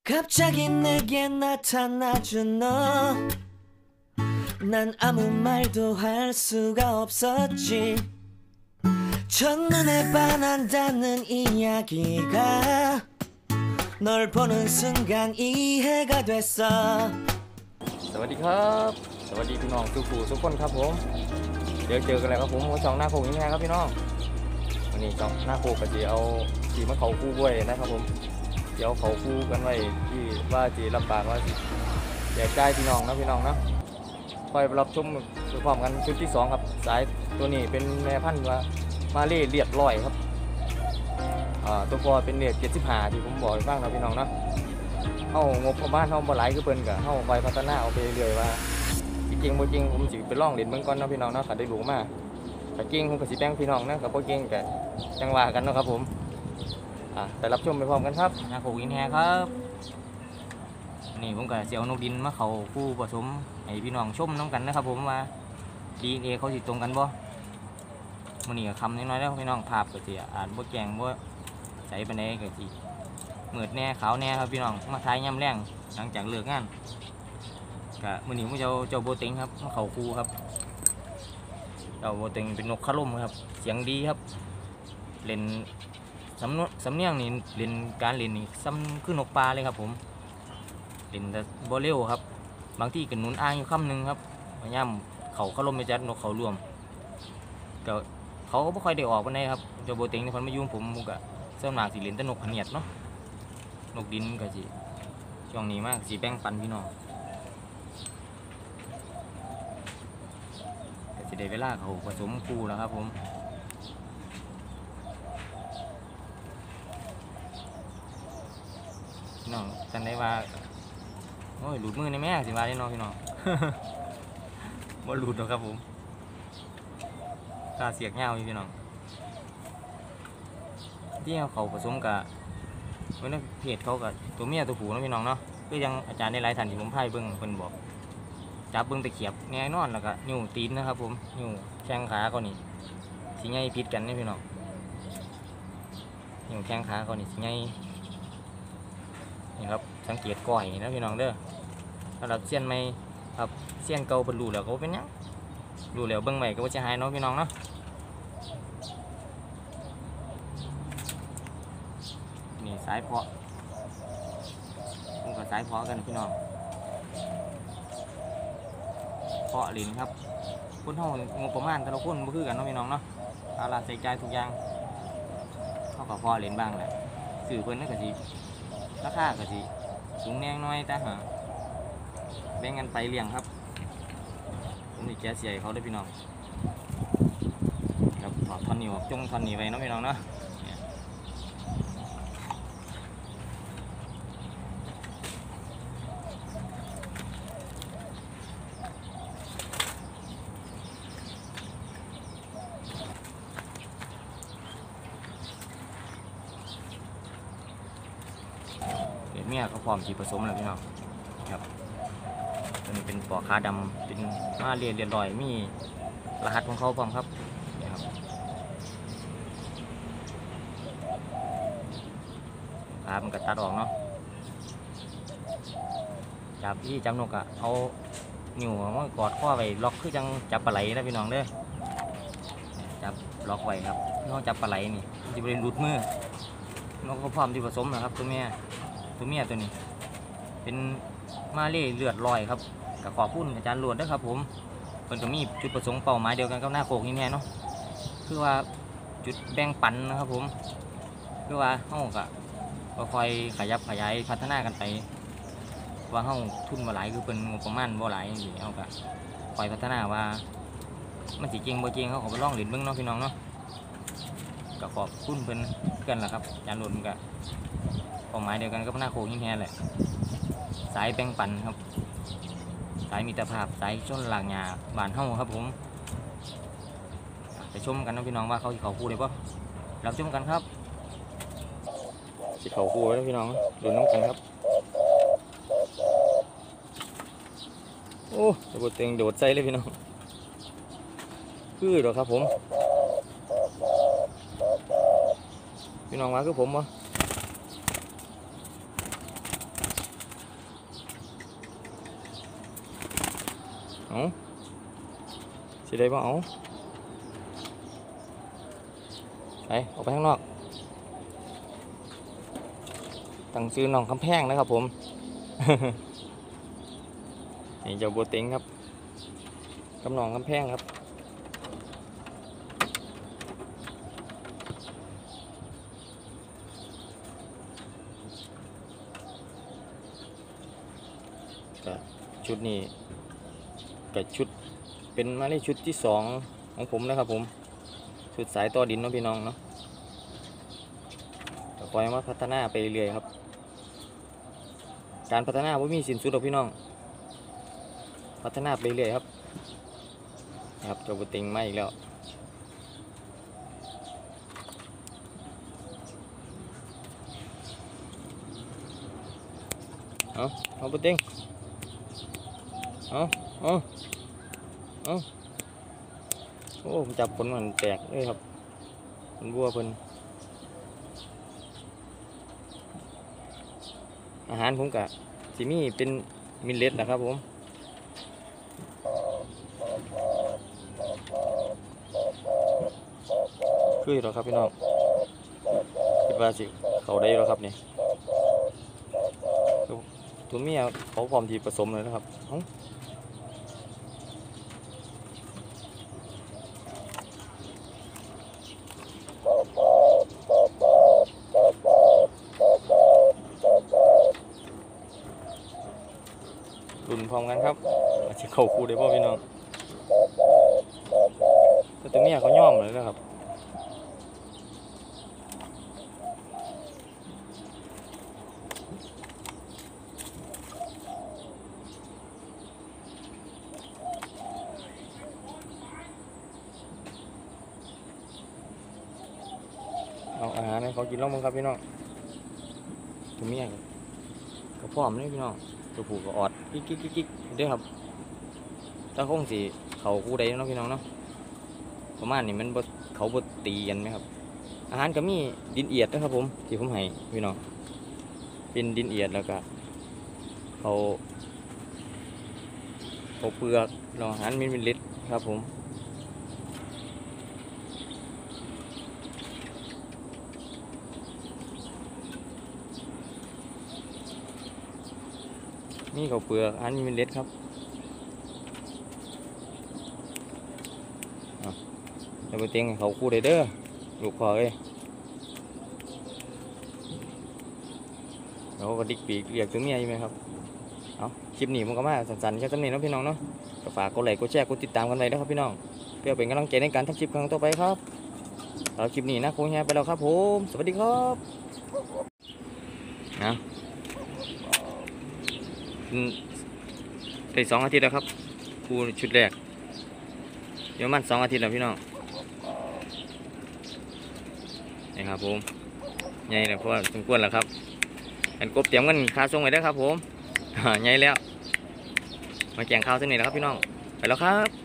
갑자기 내게 나타나준 너, 난 아무 말도 할 수가 없었지. 첫눈에 반한다는 이야기가 널 보는 순간 이해가 됐어. สวัสดีครับสวัสดีพี่น้องทุกคนครับผมเดี๋ยวเจอกันแล้วครับผมช่องหน้าโคกนี่ครับพี่น้องวันนี้ช่องหน้าโคกก็จะเอาสีมะเขาคู่ด้วยนะครับผมเดี๋ยวเขาคู่กันไว้ที่ว่าจีลำปางว่าแจกจ่ายพี่น้องนะคอยรับชมพร้อมกันชุดที่2ครับสายตัวนี้เป็นแม่พันธุ์ว่ามาเล่เลียดลอยครับตัวพอเป็นเลียด75ที่ผมบอกให้ฟังนะพี่น้องนะเข้างบประมาณเข้าบ่หลายคือเพิ่นก็เข้าไปพัฒนาเอาไปเรื่อยว่าจริงบ่จริงผมสิไปลองเล่นเบิ่งก่อนเนาะพี่น้องเนาะก็ได้รู้มาถ้าเก่งผมก็สิแบ่งพี่น้องนะก็บ่เก่งก็จังว่ากันเนาะครับผมไปรับชมไปพร้อมกันครับนาโคกินแฮครับนี่ผมก็สิเอานกดินมาเข้าคู่ผสมให้พี่น้องชมน้ำกันนะครับผมว่า DNA เขาสิตรงกันบ่มื้อนี้ก็คำน้อยๆแล้วพี่น้องภาพก็สิอาจบ่แจ้งบ่ใสปานใดก็สิมืดแน่ขาวแน่ครับพี่น้องมาถ่ายยามแรงหลังจากเลิกงานก็มื้อนี้ผมจะเอาเจ้าโบเต็งครับมาเข้าคู่ครับเจ้าโบเต็งเป็นนกคาร่มครับเสียงดีครับเล่นสำเนียงนี่เล่นการเล่นนี่ซ้ำคือนกปลาเลยครับผมเล่นแต่บ่เร็วครับบางที่ก็หนุนอ้างอยู่คำหนึ่งครับพยายามเขาคาร่มไปจัดนกเขารวมก็เขาก็ไม่ค่อยได้ออกปานใดครับเจ้าโบเต็งนี่เพิ่นมายุ่งผมก็ส่วนมากสิเล่นแต่นกพะเนียดเนาะนกดินก็สิช่วงนี้มากสิแบ่งปันพี่น้องก็สิได้เวลาเขาผสมคู่แล้วครับผมพี่น้องกันได้ว่าโอ้ยหลุดมือในแม่สิว่าได้น้องพี่น้อง บ่หลุดหรอกครับผมตาเสียกเงาอยู่พี่น้องที่เขาผสมกับเมื่อเพจเขากับตัวเมียตัวผู้นะพี่น้องเนาะก็ยังอาจารย์ในหลายท่านที่ผมพายเบิ้งเพิ่นบอกจับเบิ้งตะเขียบแน่นอนแล้วก็นิ้วตีนนะครับผมนิ้วแข้งขาเขานี่สิใหญ่ผิดกันนี่พี่น้องนิ้วแข้งขาเขานี่สิใหญ่นี่ครับสังเกตก้อยนะพี่น้องเด้อสำหรับเสี้ยนไม่ครับเสี้ยนเก่าเป็นรูแล้วก็เป็นยังรูแล้วเบิ้งใหม่ก็ว่าจะหายเนาะพี่น้องเนาะนี่สายเพาะผมกับสายเพาะกันพี่น้องเพาะลิ้นครับคนเท่างบประมาณแต่ละคนบ่คือกันเนาะพี่น้องเนาะเอาล่ะใส่ใจทุกอย่างเท่ากับเพาะลิ้นบ้างแหละสื่อเพิ่นนั่นก็สิราคาก็สิสูงแน่น้อยแต่หาแบ่งกันไปเลี้ยงครับผมนี่แกเสียเขาได้พี่น้องครับถอดท่อนนี้ออกจงท่อนนี้ไว้เนาะพี่น้องเนาะเมียก็พร้อมจีผสมแล้วพี่น้องครับตัวนี้เป็นปอขาดำเป็นมาเรียนลอยมีรหัสของเขาพร้อมครับนี่ครับขามันก็ตัดออกเนาะจับที่จับนกอะเอานิ้วมากอดข้อไว้ล็อกคือจังจับปลาไหลนะพี่น้องเด้อจับล็อกไว้ครับน้องจับปลาไหลนี่จะเป็นรูดมือนกก็พร้อมที่ผสมนะครับตัวเมียตัวนี้เป็นมาเล่เลือดลอยครับกับขอบคุณอาจารย์หลวดนะครับผมเพิ่นก็มีจุดประสงค์เป้าหมายเดียวกันกับหน้าโคกนี่แน่เนาะคือว่าจุดแบ่งปันนะครับผมคือว่าเฮาก็ค่อยขยับขยายพัฒนากันไปว่าเฮาทุนบ่หลายคือเพิ่นงบประมาณบ่หลายนี่เฮาก็ค่อยพัฒนาว่ามันสิจริงบ่จริงเขาก็ไปลองเล่นเบิ่งเนาะพี่น้องเนาะก็ขอบคุณเพิ่นกันล่ะครับอาจารย์หลวดก็เป้าหมายเดียวกันกับหน้าโคกนี่แน่แหละสายแบ่งปันครับสายมิตรภาพสายชนหลากหญ้าบ้านเฮาครับผมไปชมกันนะพี่น้องว่าเขาสิเข้าคู่ได้ป่ะรับชมกันครับสิเข้าคู่แล้วพี่น้องดูน้องกันครับโอ้จะบดเต็งโดดใส่เลยพี่น้องคือหรอครับผมพี่น้องมาคือผมป่ะเอาสิได้บ่เอาไปออกไปข้างนอกตั้งชื่อน้องคำแพงนะครับผม นี่เจ้าบัวเต็งครับกำนองคำแพงครับก็ชุดนี้ก็ชุดเป็นมาในชุดที่2ของผมนะครับผมชุดสายต่อดินเนาะพี่น้องเนาะก็คอยมาพัฒนาไปเรื่อยครับการพัฒนาไม่มีสิ้นสุดหรอกพี่น้องพัฒนาไปเรื่อยครับนะครับเจ้าบุติงมาอีกแล้วเอาบุติงเอาโอ้ผมจับผลมันแตกเลยครับมันบัวเพิ่นอาหารผมกะสิมีเป็นมิลเลตนะครับผมคือหรอครับพี่น้องคิดว่าสิเขาได้หรอครับนี่ทุนเมียเขาพร้อมที่ผสมเลยนะครับรุ่นพร้อมกันครับอาจจะเข้าคู่ได้ป่ะพี่น้องแต่ตัวเมียเขาย่อมเลยนะครับเอาอาหารให้เขากินแล้วมั้งครับพี่น้องตัวเมียก็พร้อมเลยพี่น้องตัวผู้ก็ออดกิ๊กด้วยครับถ้าคงสิเขาคู่ใดเนาะพี่น้องเนาะประมาณนี้มันบดเขาบดตีกันไหมครับอาหารก็มีดินเอียดนะครับผมที่ผมให้พี่น้องเป็นดินเอียดแล้วก็เขาเปลือกเราอาหารมิลลิตรครับผมนี่เขาเปลือกอาหารมิลลิตรครับเดี๋ยวไปเตียงเขาคู่เด้อลูกคอเลยแล้วก็ดิกปีกเรียกตัวเมียใช่ไหมครับเอาคลิปนี้มันก็มาสั้นๆแค่จำนี้นะพี่น้องเนาะก็ฝากกดไลค์กดแชร์กดติดตามกันไว้นะครับพี่น้องเพื่อเป็นกำลังใจในการทำคลิปครั้งต่อไปครับเราคลิปนี้นะคงแฮไปแล้วครับผมสวัสดีครับนะได้2 อาทิตย์แล้วครับคู่ชุดแรกเดี๋ยวมัน2 อาทิตย์แล้วพี่น้องนี่ครับผมใหญ่แล้วเพราะว่าสมควรแล้วครับอันกบเตรียมกันค่าส่งไว้ได้ครับผมใหญ่แล้วมาแจงข้าวเส้นนี้แล้วครับพี่น้องไปแล้วครับ